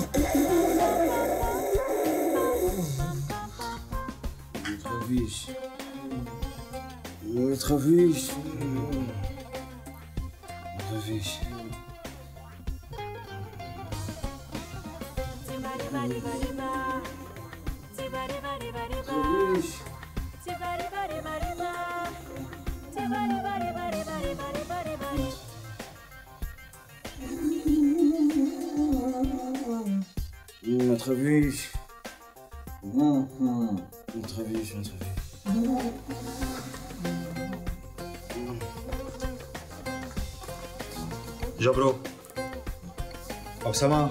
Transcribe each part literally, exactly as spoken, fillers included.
تخافيش ما تخافيش ما تخافيش ما تخافيش ما تخافيش ما تخافيش جبرو أبو سما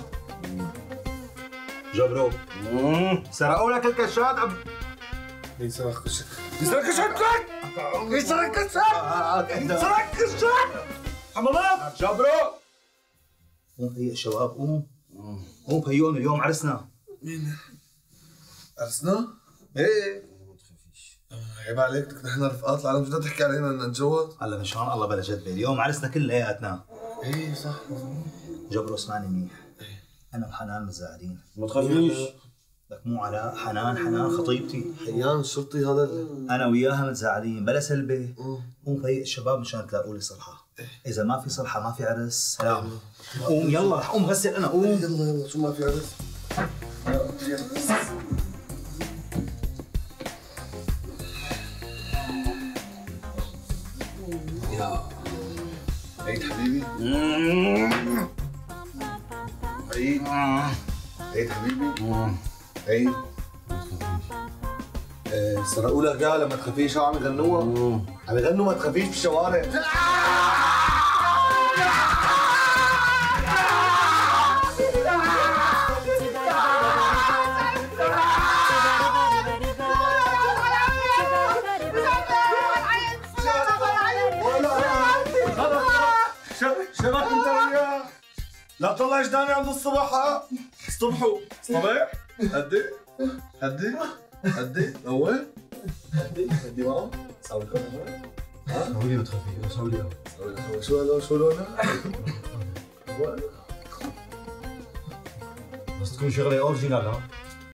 جبرو سرقوا لك الكشات أب مين سرق كشات؟ مين سرق كشات؟ مين سرق كشات؟ مين سرق كشات؟ حمامات جبرو قوم هيئ الشباب قوم قوم هيئون اليوم عرسنا. مين؟ عرسنا؟ ايه ما تخافيش عيب عليك نحن رفقات العالم جد تحكي علينا بدنا نتجوز؟ هلا من شان الله بلا جدبه اليوم عرسنا كلياتنا. ايه صح جبرو اسمعني منيح انا وحنان متزاعلين. ما تخافيش لك مو علاء حنان حنان خطيبتي حيان الشرطي هذا اللي انا وياها متزاعلين بلا سلبه. قوم فيق الشباب مشان تلاقوا لي صلحه. اذا ما في صلحه ما في عرس. سلام قوم يلا رح قوم غسل انا قوم يلا يلا شو ما في عرس؟ يا عيد حبيبي عيد عيد حبيبي عيد آه، سرقوا لك اياها لما تخافيش شو عم يغنوها؟ عم يغنوا ما تخافيش بالشوارع. شبك انت وياه لا تطلع جداني عند الصبح. ها اصطبحوا صباح هدي هدي هدي اول هدي هدي ماما سوي لكم ها سوي ما تخافيش سوي لي سوي شو هذا شو لونه؟ بس تكون شغله اورجينال. ها